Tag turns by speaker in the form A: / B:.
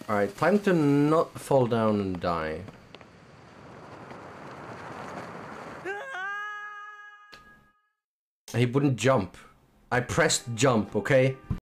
A: Alright, time to not fall down and die. He wouldn't jump. I pressed jump, okay?